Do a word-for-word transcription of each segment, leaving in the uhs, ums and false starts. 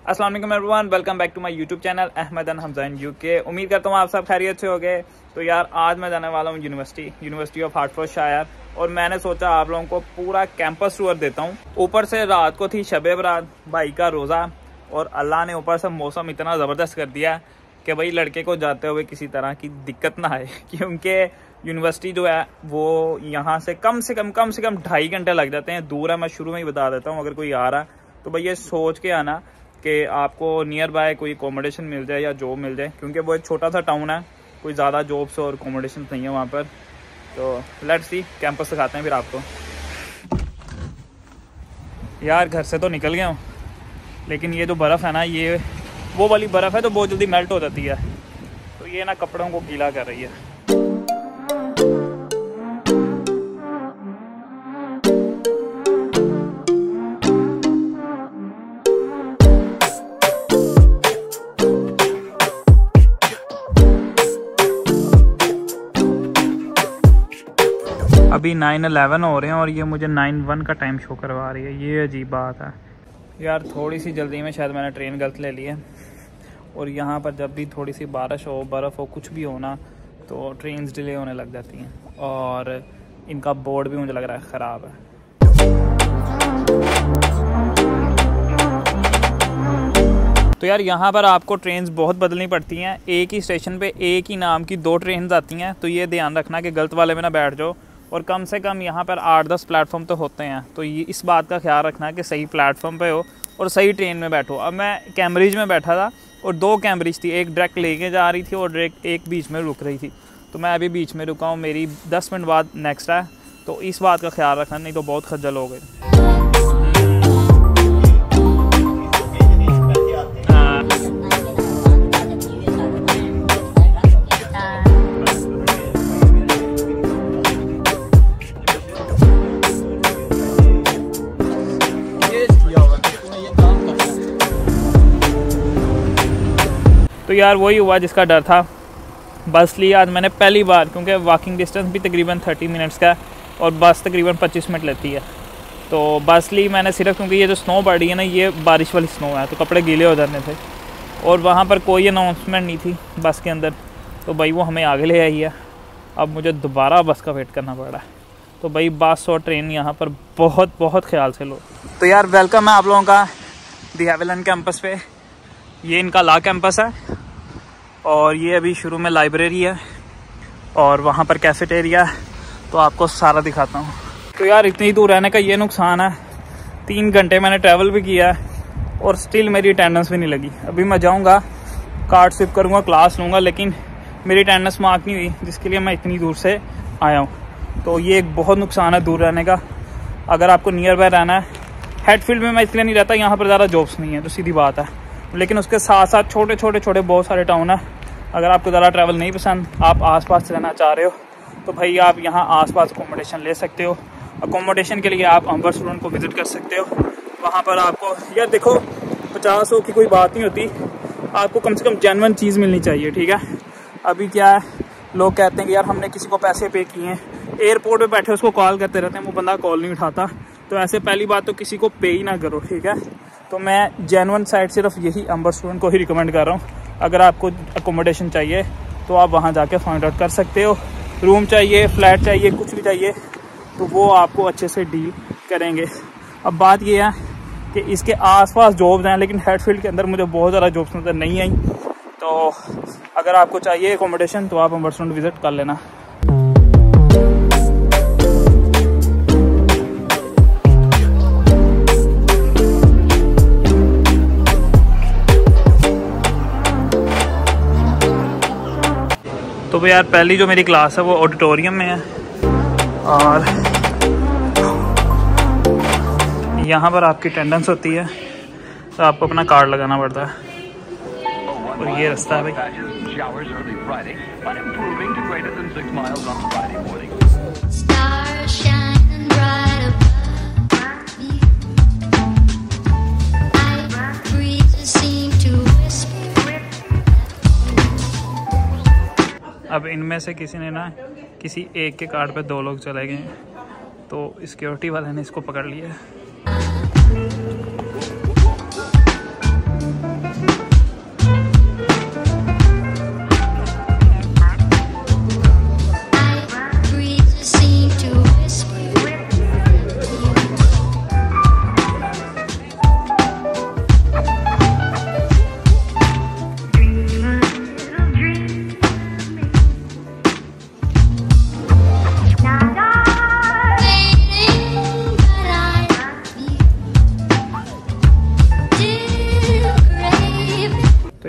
अस्सलाम वालेकुम everyone, welcome back to my YouTube channel Ahmed and Hamza in UK. उम्मीद करता हूँ आप सब खैरियत से हो गए। तो यार आज मैं जाने वाला हूँ यूनिवर्सिटी यूनिवर्सिटी ऑफ हार्टफोर्डशायर और मैंने सोचा आप लोगों को पूरा कैंपस टूर देता हूँ। ऊपर से रात को थी शबे बरात, भाई का रोज़ा, और अल्लाह ने ऊपर से मौसम इतना ज़बरदस्त कर दिया कि भाई लड़के को जाते हुए किसी तरह की दिक्कत ना आए, क्योंकि यूनिवर्सिटी जो है वो यहाँ से कम से कम कम से कम ढाई घंटे लग जाते हैं। दूर है, मैं शुरू में ही बता देता हूँ। अगर कोई आ रहा है तो भैया सोच के आना कि आपको नियर बाय कोई अकोमोडेशन मिल जाए या जॉब मिल जाए, क्योंकि वो एक छोटा सा टाउन है, कोई ज़्यादा जॉब्स और अकोमोडेशन नहीं है वहाँ पर। तो लेट्स सी, कैंपस दिखाते हैं फिर आपको। यार घर से तो निकल गया हूँ, लेकिन ये जो बर्फ़ है ना, ये वो वाली बर्फ़ है तो बहुत जल्दी मेल्ट हो जाती है, तो ये ना कपड़ों को गीला कर रही है। अभी नाइन इलेवन हो रहे हैं और ये मुझे नाइन वन का टाइम शो करवा रही है। ये अजीब बात है यार। थोड़ी सी जल्दी में शायद मैंने ट्रेन गलत ले ली है, और यहाँ पर जब भी थोड़ी सी बारिश हो, बर्फ़ हो, कुछ भी हो ना, तो ट्रेन्स डिले होने लग जाती हैं। और इनका बोर्ड भी मुझे लग रहा है ख़राब है। तो यार यहाँ पर आपको ट्रेन्स बहुत बदलनी पड़ती हैं। एक ही स्टेशन पे एक ही नाम की दो ट्रेन आती हैं, तो ये ध्यान रखना कि गलत वाले में ना बैठ जाओ। और कम से कम यहाँ पर आठ दस प्लेटफॉर्म तो होते हैं, तो ये इस बात का ख्याल रखना कि सही प्लेटफॉर्म पे हो और सही ट्रेन में बैठो। अब मैं कैम्ब्रिज में बैठा था और दो कैम्ब्रिज थी, एक डायरेक्ट लेके जा रही थी और एक एक बीच में रुक रही थी। तो मैं अभी बीच में रुका हूँ, मेरी दस मिनट बाद नेक्स्ट है, तो इस बात का ख्याल रखना, नहीं तो बहुत खज्जल हो गए। तो यार वही हुआ जिसका डर था। बस ली आज मैंने पहली बार, क्योंकि वॉकिंग डिस्टेंस भी तकरीबन थर्टी मिनट्स का है और बस तकरीबन पच्चीस मिनट लेती है। तो बस ली मैंने सिर्फ क्योंकि ये जो स्नो पड़ रही है ना, ये बारिश वाली स्नो है, तो कपड़े गीले हो जाने थे और वहाँ पर कोई अनाउंसमेंट नहीं थी बस के अंदर, तो भाई वो हमें आगे ले आई है। अब मुझे दोबारा बस का वेट करना पड़ रहा है। तो भाई बस और ट्रेन यहाँ पर बहुत बहुत ख्याल से लो। तो यार वेलकम है आप लोगों का दी हेविलन कैंपस पे। ये इनका ला कैंपस है और ये अभी शुरू में लाइब्रेरी है और वहाँ पर कैफेटेरिया है, तो आपको सारा दिखाता हूँ। तो यार इतनी दूर रहने का ये नुकसान है, तीन घंटे मैंने ट्रैवल भी किया है और स्टिल मेरी अटेंडेंस भी नहीं लगी। अभी मैं जाऊँगा, कार्ड स्विप करूँगा, क्लास लूँगा, लेकिन मेरी अटेंडेंस मार्क नहीं हुई, जिसके लिए मैं इतनी दूर से आया हूँ। तो ये एक बहुत नुकसान है दूर रहने का। अगर आपको नियर बाय रहना है, हेडफील्ड में मैं इसलिए नहीं रहता, यहाँ पर ज़्यादा जॉब्स नहीं है, तो सीधी बात है, लेकिन उसके साथ साथ छोटे छोटे छोटे बहुत सारे टाउन है। अगर आपको ज़्यादा ट्रैवल नहीं पसंद, आप आसपास रहना चाह रहे हो, तो भाई आप यहाँ आसपास अकोमोडेशन ले सकते हो। अकोमोडेशन के लिए आप अंबर स्टूडेंट को विज़िट कर सकते हो। वहाँ पर आपको यार देखो, पचास सौ की कोई बात नहीं होती, आपको कम से कम जेन्युइन चीज़ मिलनी चाहिए, ठीक है। अभी क्या है, लोग कहते हैं कि यार हमने किसी को पैसे पे किए हैं, एयरपोर्ट पर बैठे उसको कॉल करते रहते हैं, वो बंदा कॉल नहीं उठाता। तो ऐसे पहली बात तो किसी को पे ही ना करो, ठीक है। तो मैं जेन्युइन साइड सिर्फ यही अंबर स्टूडेंट को ही रिकमेंड कर रहा हूँ। अगर आपको अकोमोडेशन चाहिए तो आप वहाँ जाके फाइंड आउट कर सकते हो। रूम चाहिए, फ्लैट चाहिए, कुछ भी चाहिए, तो वो आपको अच्छे से डील करेंगे। अब बात ये है कि इसके आसपास जॉब्स हैं, लेकिन हेडफील्ड के अंदर मुझे बहुत ज़्यादा जॉब्स नज़र नहीं आई। तो अगर आपको चाहिए अकोमोडेशन तो आप अंबर स्टूडेंट विज़िट कर लेना। तो यार पहली जो मेरी क्लास है वो ऑडिटोरियम में है और यहाँ पर आपकी अटेंडेंस होती है, तो आपको अपना कार्ड लगाना पड़ता है। और ये रास्ता है भाई। अब इनमें से किसी ने ना किसी एक के कार्ड पे दो लोग चले गए, तो सिक्योरिटी वाले ने इसको पकड़ लिया।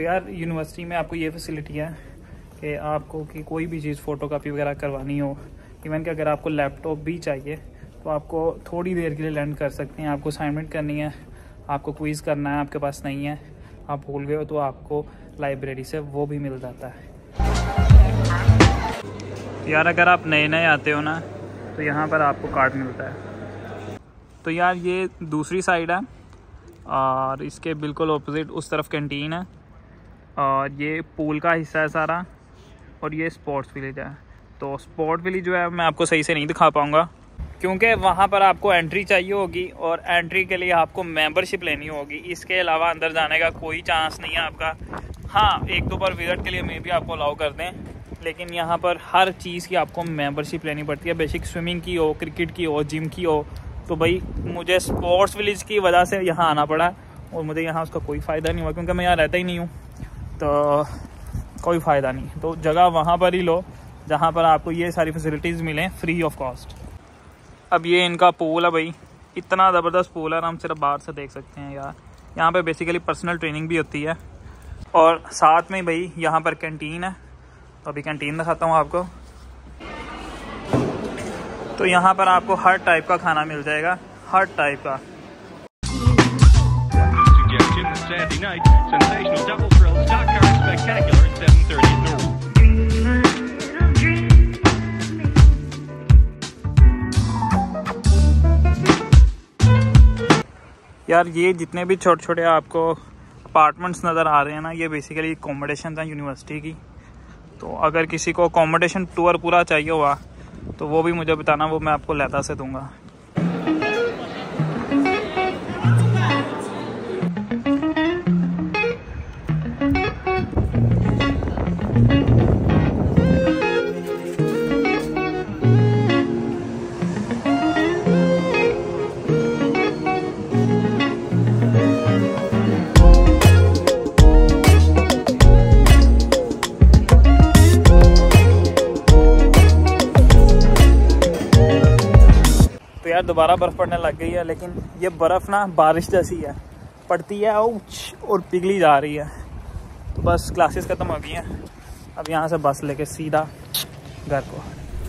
यार यूनिवर्सिटी में आपको ये फैसिलिटी है कि आपको कि कोई भी चीज़ फ़ोटोकॉपी वगैरह करवानी हो, इवन कि अगर आपको लैपटॉप भी चाहिए तो आपको थोड़ी देर के लिए लैंड कर सकते हैं। आपको असाइनमेंट करनी है, आपको क्विज़ करना है, आपके पास नहीं है, आप भूल गए हो, तो आपको लाइब्रेरी से वो भी मिल जाता है। यार अगर आप नए नए आते हो ना तो यहाँ पर आपको कार्ड मिलता है। तो यार ये दूसरी साइड है और इसके बिल्कुल ऑपोजिट उस तरफ कैंटीन है और ये पूल का हिस्सा है सारा, और ये स्पोर्ट्स विलेज है। तो स्पोर्ट विलेज जो है मैं आपको सही से नहीं दिखा पाऊँगा क्योंकि वहाँ पर आपको एंट्री चाहिए होगी और एंट्री के लिए आपको मेंबरशिप लेनी होगी। इसके अलावा अंदर जाने का कोई चांस नहीं है आपका। हाँ, एक दो बार विजिट के लिए मे भी आपको अलाउ कर दें, लेकिन यहाँ पर हर चीज़ की आपको मेंबरशिप लेनी पड़ती है। बेसिक स्विमिंग की हो, क्रिकेट की हो, जिम की हो। तो भाई मुझे स्पोर्ट्स विलेज की वजह से यहाँ आना पड़ा और मुझे यहाँ उसका कोई फ़ायदा नहीं हुआ क्योंकि मैं यहाँ रहता ही नहीं हूँ, तो कोई फ़ायदा नहीं। तो जगह वहाँ पर ही लो जहाँ पर आपको ये सारी फैसिलिटीज़ मिलें फ्री ऑफ कॉस्ट। अब ये इनका पूल है भाई, इतना ज़बरदस्त पूल है, हम सिर्फ बाहर से देख सकते हैं यार। यहाँ पे बेसिकली पर्सनल ट्रेनिंग भी होती है और साथ में भाई यहाँ पर कैंटीन है। तो अभी कैंटीन दिखाता हूँ आपको। तो यहाँ पर आपको हर टाइप का खाना मिल जाएगा, हर टाइप का। यार ये जितने भी छोटे छोटे आपको अपार्टमेंट्स नज़र आ रहे हैं ना, ये बेसिकली अकोमोडेशन है यूनिवर्सिटी की। तो अगर किसी को अकोमोडेशन टूर पूरा चाहिए हुआ तो वो भी मुझे बताना, वो मैं आपको लहदा से दूंगा। यार दोबारा बर्फ़ पड़ने लग गई है, लेकिन ये बर्फ़ ना बारिश जैसी है, पड़ती है और पिघली जा रही है। तो बस क्लासेस ख़त्म हो गई हैं, अब यहाँ से बस लेके सीधा घर को।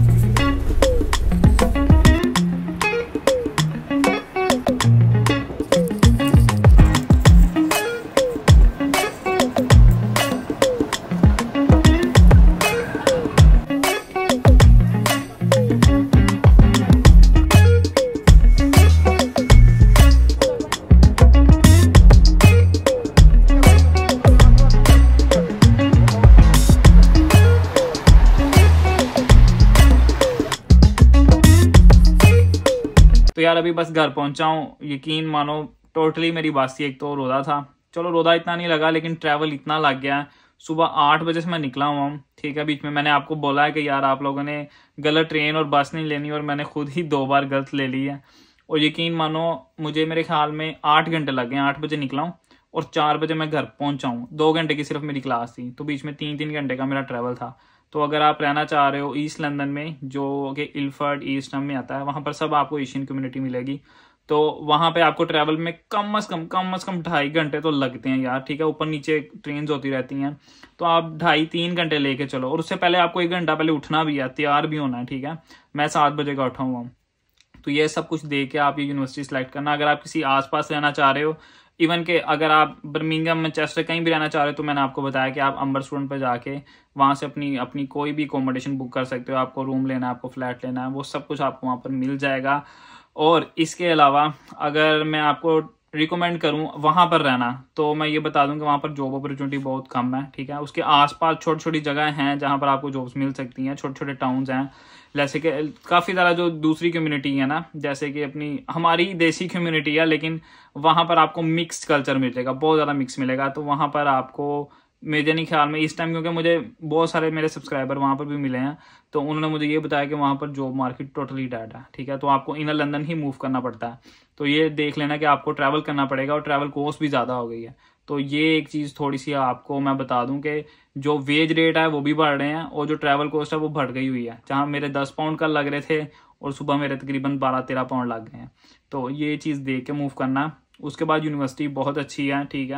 तो यार अभी बस घर पहुंचा हूँ, यकीन मानो टोटली मेरी बासी एक तो रोदा था। चलो रोदा इतना नहीं लगा, लेकिन ट्रैवल इतना लग गया। सुबह आठ बजे से मैं निकला हुआ हूँ, ठीक है। बीच में मैंने आपको बोला है कि यार आप लोगों ने गलत ट्रेन और बस नहीं लेनी, और मैंने खुद ही दो बार गलत ले ली है। और यकीन मानो मुझे मेरे ख्याल में आठ घंटे लग गए। आठ बजे निकला हूँ और चार बजे मैं घर पहुंचा हूँ। दो घंटे की सिर्फ मेरी क्लास थी, तो बीच में तीन तीन घंटे का मेरा ट्रैवल था। तो अगर आप रहना चाह रहे हो ईस्ट लंदन में, जो कि इल्फर्ड ईस्ट में आता है, वहाँ पर सब आपको एशियन कम्युनिटी मिलेगी। तो वहाँ पे आपको ट्रैवल में कम अज़ कम कम अज़ कम ढाई घंटे तो लगते हैं यार, ठीक है। ऊपर नीचे ट्रेन होती रहती हैं, तो आप ढाई तीन घंटे लेके चलो। और उससे पहले आपको एक घंटा पहले उठना भी है, तैयार भी होना है, ठीक है। मैं सात बजे का उठा हुआ हूँ। तो ये सब कुछ दे के आप ये यूनिवर्सिटी सेलेक्ट करना। अगर आप किसी आसपास रहना चाह रहे हो, इवन के अगर आप बर्मिंघम मैनचेस्टर कहीं भी रहना चाह रहे हो, तो मैंने आपको बताया कि आप अंबर स्टूडेंट पर जाके वहाँ से अपनी अपनी कोई भी अकोमोडेशन बुक कर सकते हो। आपको रूम लेना है, आपको फ्लैट लेना है, वो सब कुछ आपको वहाँ पर मिल जाएगा। और इसके अलावा अगर मैं आपको रिकमेंड करूं वहाँ पर रहना, तो मैं ये बता दूं कि वहाँ पर जॉब अपॉर्चुनिटी बहुत कम है, ठीक है। उसके आसपास छोटी छोटी जगह हैं जहाँ पर आपको जॉब्स मिल सकती हैं, छोटे छोटे टाउन्स हैं। जैसे कि काफ़ी ज़्यादा जो दूसरी कम्युनिटी है ना, जैसे कि अपनी हमारी देसी कम्युनिटी है, लेकिन वहाँ पर आपको मिक्स्ड कल्चर मिलेगा, बहुत ज़्यादा मिक्स मिलेगा। तो वहाँ पर आपको मेरे नहीं ख्याल में इस टाइम, क्योंकि मुझे बहुत सारे मेरे सब्सक्राइबर वहाँ पर भी मिले हैं, तो उन्होंने मुझे ये बताया कि वहाँ पर जॉब मार्केट टोटली डेड है, ठीक है। तो आपको इनर लंदन ही मूव करना पड़ता है। तो ये देख लेना कि आपको ट्रैवल करना पड़ेगा, और ट्रैवल कॉस्ट भी ज़्यादा हो गई है। तो ये एक चीज़ थोड़ी सी आपको मैं बता दूं कि जो वेज रेट है वो भी बढ़ रहे हैं, और जो ट्रैवल कॉस्ट है वो बढ़ गई हुई है। जहाँ मेरे दस पाउंड का लग रहे थे और सुबह मेरे तकरीबन बारह तेरह पाउंड लग गए हैं। तो ये चीज़ देख के मूव करना। उसके बाद यूनिवर्सिटी बहुत अच्छी है, ठीक है।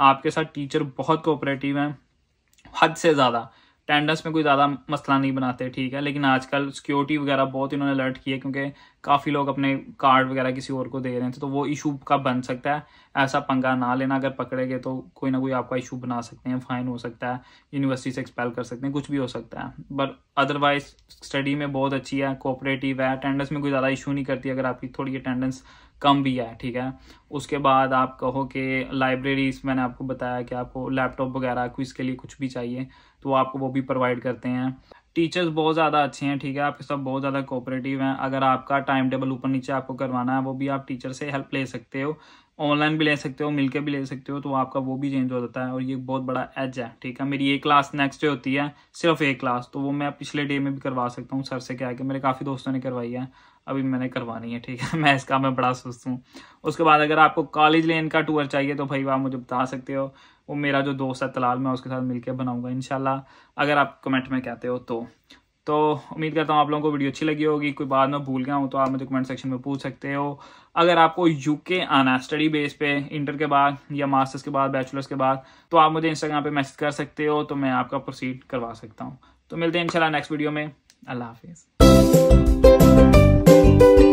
आपके साथ टीचर बहुत कोऑपरेटिव हैं, हद से ज़्यादा। अटेंडेंस में कोई ज़्यादा मसला नहीं बनाते, ठीक है, लेकिन आजकल सिक्योरिटी वगैरह बहुत इन्होंने अलर्ट किए, क्योंकि काफ़ी लोग अपने कार्ड वगैरह किसी और को दे रहे हैं, तो वो इशू का बन सकता है। ऐसा पंगा ना लेना, अगर पकड़े गए तो कोई ना कोई आपका इशू बना सकते हैं, फाइन हो सकता है, यूनिवर्सिटी से एक्सपेल कर सकते हैं, कुछ भी हो सकता है। बट अदरवाइज स्टडी में बहुत अच्छी है, कोऑपरेटिव है, अटेंडेंस में कोई ज़्यादा इशू नहीं करती अगर आपकी थोड़ी अटेंडेंस कम भी है, ठीक है। उसके बाद आप कहो कि लाइब्रेरीज, मैंने आपको बताया कि आपको लैपटॉप वगैरह क्विज के लिए कुछ भी चाहिए तो आपको वो भी प्रोवाइड करते हैं। टीचर्स बहुत ज़्यादा अच्छे हैं, ठीक है, आपके साथ बहुत ज़्यादा कोऑपरेटिव हैं। अगर आपका टाइम टेबल ऊपर नीचे आपको करवाना है, वो भी आप टीचर से हेल्प ले सकते हो, ऑनलाइन भी ले सकते हो, मिलके भी ले सकते हो, तो आपका वो भी चेंज हो जाता है, और ये बहुत बड़ा एज है, ठीक है। मेरी एक क्लास नेक्स्ट डे होती है, सिर्फ एक क्लास, तो वो मैं पिछले डे में भी करवा सकता हूँ सर से क्या है कि मेरे काफ़ी दोस्तों ने करवाई है, अभी मैंने करवानी है, ठीक है। मैं इसका मैं बड़ा सुस्त हूँ। उसके बाद अगर आपको कॉलेज लेन का टूर चाहिए तो भाई आप मुझे बता सकते हो, वो मेरा जो दोस्त है तलाल, मैं उसके साथ मिलकर बनाऊंगा इंशाल्लाह, अगर आप कमेंट में कहते हो तो। तो उम्मीद करता हूँ आप लोगों को वीडियो अच्छी लगी होगी। कोई बात मैं भूल गया हूँ तो आप मुझे कमेंट सेक्शन में पूछ सकते हो। अगर आपको यूके आना है स्टडी बेस पे, इंटर के बाद या मास्टर्स के बाद, बैचलर्स के बाद, तो आप मुझे इंस्टाग्राम पे मैसेज कर सकते हो, तो मैं आपका प्रोसीड करवा सकता हूँ। तो मिलते हैं इंशाल्लाह नेक्स्ट वीडियो में। अल्लाह हाफिज़।